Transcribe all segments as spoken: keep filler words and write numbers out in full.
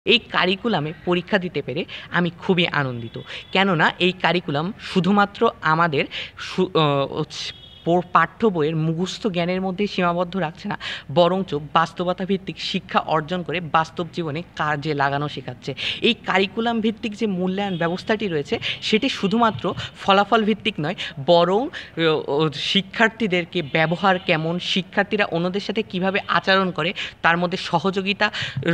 এই কারিকুলামে পরীক্ষা দিতে পেরে আমি খুবই আনন্দিত। কেননা এই কারিকুলাম শুধুমাত্র আমাদের সু পাঠ্য বইয়ের মুখস্থ জ্ঞানের মধ্যেই সীমাবদ্ধ রাখছে না, বরঞ্চ বাস্তবতা ভিত্তিক শিক্ষা অর্জন করে বাস্তব জীবনে কাজে লাগানো শেখাচ্ছে। এই কারিকুলাম ভিত্তিক যে মূল্যায়ন ব্যবস্থাটি রয়েছে সেটি শুধুমাত্র ফলাফল ভিত্তিক নয়, বরং শিক্ষার্থীদেরকে ব্যবহার কেমন, শিক্ষার্থীরা অন্যদের সাথে কীভাবে আচরণ করে, তার মধ্যে সহযোগিতা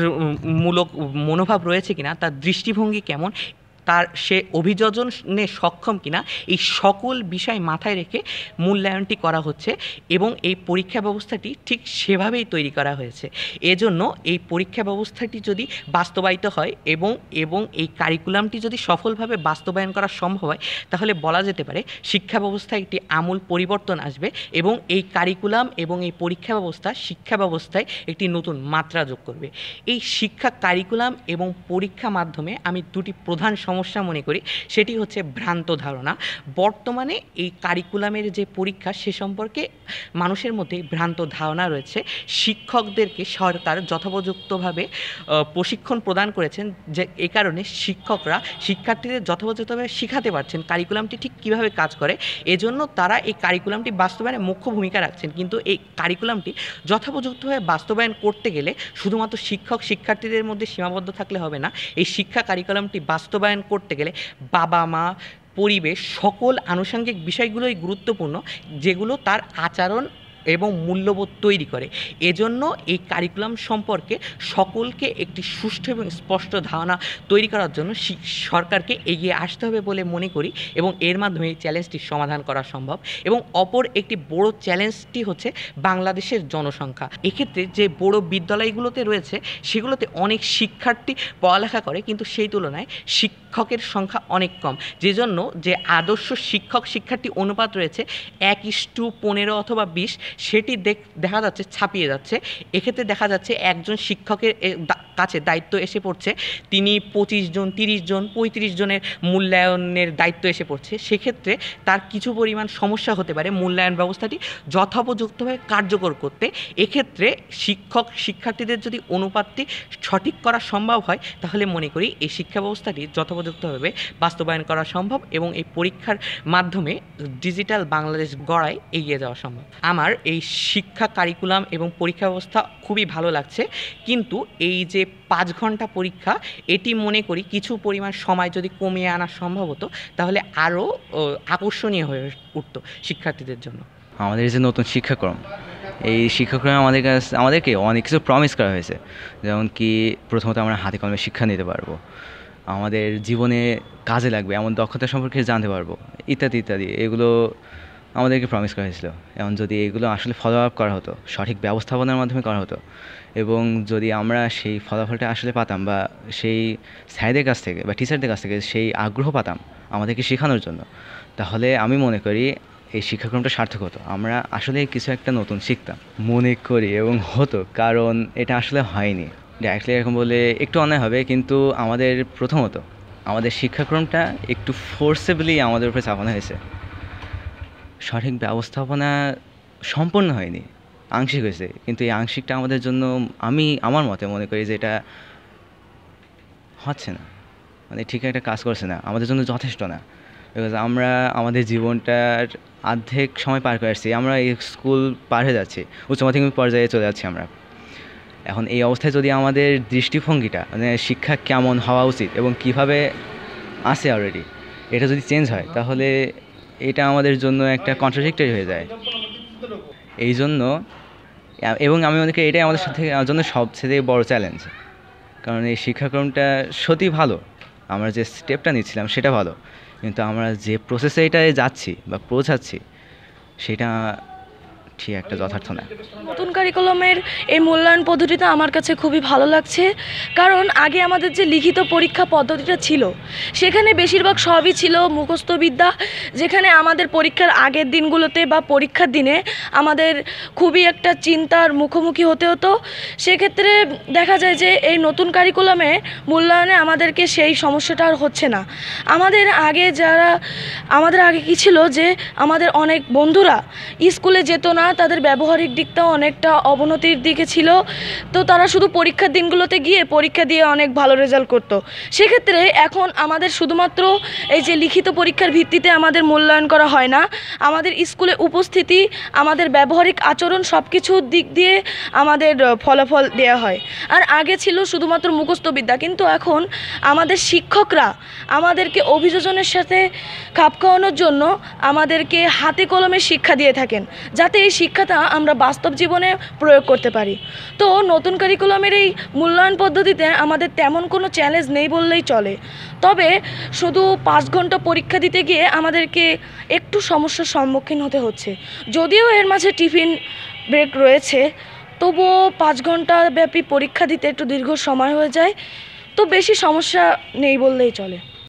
মূলক মনোভাব রয়েছে কিনা, তার দৃষ্টিভঙ্গি কেমন, তার সে অভিযোজনে সক্ষম কিনা, এই সকল বিষয় মাথায় রেখে মূল্যায়নটি করা হচ্ছে এবং এই পরীক্ষা ব্যবস্থাটি ঠিক সেভাবেই তৈরি করা হয়েছে। এজন্য এই পরীক্ষা ব্যবস্থাটি যদি বাস্তবায়িত হয় এবং এবং এই কারিকুলামটি যদি সফলভাবে বাস্তবায়ন করা সম্ভব হয়, তাহলে বলা যেতে পারে শিক্ষা ব্যবস্থায় একটি আমূল পরিবর্তন আসবে এবং এই কারিকুলাম এবং এই পরীক্ষা ব্যবস্থা শিক্ষা ব্যবস্থায় একটি নতুন মাত্রা যোগ করবে। এই শিক্ষা কারিকুলাম এবং পরীক্ষা মাধ্যমে আমি দুটি প্রধান সমস্যা মনে করি, সেটি হচ্ছে ভ্রান্ত ধারণা। বর্তমানে এই কারিকুলামের যে পরীক্ষা সে সম্পর্কে মানুষের মধ্যে ভ্রান্ত ধারণা রয়েছে। শিক্ষকদেরকে সরকার যথোপযুক্তভাবে প্রশিক্ষণ প্রদান করেছেন, যে এ কারণে শিক্ষকরা শিক্ষার্থীদের যথোপযুক্তভাবে শেখাতে পারছেন কারিকুলামটি ঠিক কীভাবে কাজ করে। এজন্য তারা এই কারিকুলামটি বাস্তবায়নে মুখ্য ভূমিকা রাখছেন। কিন্তু এই কারিকুলামটি যথোপযুক্তভাবে বাস্তবায়ন করতে গেলে শুধুমাত্র শিক্ষক শিক্ষার্থীদের মধ্যে সীমাবদ্ধ থাকলে হবে না। এই শিক্ষা কারিকুলামটি বাস্তবায়ন করতে গেলে বাবা মা, পরিবেশ, সকল আনুষঙ্গিক বিষয়গুলোই গুরুত্বপূর্ণ, যেগুলো তার আচরণ এবং মূল্যবোধ তৈরি করে। এজন্য এই কারিকুলাম সম্পর্কে সকলকে একটি সুষ্ঠু এবং স্পষ্ট ধারণা তৈরি করার জন্য সরকারকে এগিয়ে আসতে হবে বলে মনে করি এবং এর মাধ্যমে এই চ্যালেঞ্জটির সমাধান করা সম্ভব। এবং অপর একটি বড় চ্যালেঞ্জটি হচ্ছে বাংলাদেশের জনসংখ্যা। এক্ষেত্রে যে বড় বিদ্যালয়গুলোতে রয়েছে সেগুলোতে অনেক শিক্ষার্থী পড়ালেখা করে, কিন্তু সেই তুলনায় শিক্ষকের সংখ্যা অনেক কম, যে জন্য যে আদর্শ শিক্ষক শিক্ষার্থী অনুপাত রয়েছে এক ইস্টু পনেরো অথবা বিশ, সেটি দেখা যাচ্ছে ছাপিয়ে যাচ্ছে। এক্ষেত্রে দেখা যাচ্ছে একজন শিক্ষকের কাছে দায়িত্ব এসে পড়ছে, তিনি পঁচিশ জন তিরিশ জন পঁয়ত্রিশ জনের মূল্যায়নের দায়িত্ব এসে পড়ছে। সেক্ষেত্রে তার কিছু পরিমাণ সমস্যা হতে পারে মূল্যায়ন ব্যবস্থাটি যথোপযুক্তভাবে কার্যকর করতে। এক্ষেত্রে শিক্ষক শিক্ষার্থীদের যদি অনুপাতটি সঠিক করা সম্ভব হয়, তাহলে মনে করি এই শিক্ষা ব্যবস্থাটি যথোপযুক্তভাবে বাস্তবায়ন করা সম্ভব এবং এই পরীক্ষার মাধ্যমে ডিজিটাল বাংলাদেশ গড়ায় এগিয়ে যাওয়া সম্ভব। আমার এই শিক্ষা কারিকুলাম এবং পরীক্ষা ব্যবস্থা খুবই ভালো লাগছে, কিন্তু এই যে পাঁচ ঘন্টা পরীক্ষা, এটি মনে করি কিছু পরিমাণ সময় যদি কমিয়ে আনা সম্ভব হতো, তাহলে আরও আকর্ষণীয় হয়ে উঠত শিক্ষার্থীদের জন্য। আমাদের যে নতুন শিক্ষাক্রম, এই শিক্ষাক্রমে আমাদের কাছে আমাদেরকে অনেক কিছু প্রমিস করা হয়েছে, যেমন কি প্রথমত আমরা হাতে কলমে শিক্ষা নিতে পারবো, আমাদের জীবনে কাজে লাগবে এমন দক্ষতা সম্পর্কে জানতে পারবো, ইত্যাদি ইত্যাদি। এগুলো আমাদেরকে প্রমিস করা হয়েছিল। এখন যদি এগুলো আসলে ফলো আপ করা হতো, সঠিক ব্যবস্থাপনার মাধ্যমে করা হতো, এবং যদি আমরা সেই ফলাফলটা আসলে পাতাম বা সেই স্যারদের কাছ থেকে বা টিচারদের কাছ থেকে সেই আগ্রহ পাতাম আমাদেরকে শেখানোর জন্য, তাহলে আমি মনে করি এই শিক্ষাক্রমটা সার্থক হতো। আমরা আসলে কিছু একটা নতুন শিখতাম মনে করি এবং হতো, কারণ এটা আসলে হয়নি। ডাইরেক্টলি এরকম বলে একটু অন্যায় হবে, কিন্তু আমাদের প্রথমত আমাদের শিক্ষাক্রমটা একটু ফোর্সেবলি আমাদের উপরে চাপানো হয়েছে। সঠিক ব্যবস্থাপনা সম্পূর্ণ হয়নি, আংশিক হয়েছে, কিন্তু এই আংশিকটা আমাদের জন্য আমি আমার মতে মনে করি যে এটা হচ্ছে না, মানে ঠিক একটা কাজ করছে না, আমাদের জন্য যথেষ্ট না। বিকজ আমরা আমাদের জীবনটার অর্ধেক সময় পার করে আসছি, আমরা এই স্কুল পার হয়ে যাচ্ছি, উচ্চ মাধ্যমিক পর্যায়ে চলে যাচ্ছি আমরা। এখন এই অবস্থায় যদি আমাদের দৃষ্টিভঙ্গিটা, মানে শিক্ষা কেমন হওয়া উচিত এবং কিভাবে আছে অলরেডি, এটা যদি চেঞ্জ হয়, তাহলে এটা আমাদের জন্য একটা কন্ট্রাডিক্টরি হয়ে যায়। এই জন্য এবং আমি মনে করি এটাই আমাদের সাথে আমার জন্য সবচেয়ে বড় চ্যালেঞ্জ, কারণ এই শিক্ষাক্রমটা সত্যি ভালো, আমরা যে স্টেপটা নিচ্ছিলাম সেটা ভালো, কিন্তু আমরা যে প্রসেসে এটায় যাচ্ছি বা পৌঁছাচ্ছি সেটা ঠিক একটা যথার্থ না। নতুন কারিকুলামের এই মূল্যায়ন পদ্ধতিটা আমার কাছে খুবই ভালো লাগছে, কারণ আগে আমাদের যে লিখিত পরীক্ষা পদ্ধতিটা ছিল সেখানে বেশিরভাগ সবই ছিল মুখস্থবিদ্যা, যেখানে আমাদের পরীক্ষার আগের দিনগুলোতে বা পরীক্ষার দিনে আমাদের খুবই একটা চিন্তার মুখোমুখি হতে হতো। সেক্ষেত্রে দেখা যায় যে এই নতুন কারিকুলামে মূল্যায়নে আমাদেরকে সেই সমস্যাটা আর হচ্ছে না। আমাদের আগে যারা আমাদের আগে কী ছিল যে আমাদের অনেক বন্ধুরা স্কুলে যেত না, তাদের ব্যবহারিক দিকটাও অনেকটা অবনতির দিকে ছিল। তো তারা শুধু পরীক্ষার দিনগুলোতে গিয়ে পরীক্ষা দিয়ে অনেক ভালো রেজাল্ট করতো। সেক্ষেত্রে এখন আমাদের শুধুমাত্র এই যে লিখিত পরীক্ষার ভিত্তিতে আমাদের মূল্যায়ন করা হয় না, আমাদের স্কুলে উপস্থিতি, আমাদের ব্যবহারিক আচরণ সব কিছুর দিক দিয়ে আমাদের ফলাফল দেওয়া হয়। আর আগে ছিল শুধুমাত্র মুখস্থবিদ্যা, কিন্তু এখন আমাদের শিক্ষকরা আমাদেরকে অভিযোজনের সাথে খাপ খাওয়ানোর জন্য আমাদেরকে হাতে কলমে শিক্ষা দিয়ে থাকেন, যাতে এই শিক্ষাটা আমরা বাস্তব জীবনে প্রয়োগ করতে পারি। তো নতুন কারিকুলামের এই মূল্যায়ন পদ্ধতিতে আমাদের তেমন কোনো চ্যালেঞ্জ নেই বললেই চলে। তবে শুধু পাঁচ ঘন্টা পরীক্ষা দিতে গিয়ে আমাদেরকে একটু সমস্যার সম্মুখীন হতে হচ্ছে। যদিও এর মাঝে টিফিন ব্রেক রয়েছে, তবুও পাঁচ ঘন্টা ব্যাপী পরীক্ষা দিতে একটু দীর্ঘ সময় হয়ে যায়। তো বেশি সমস্যা নেই বললেই চলে।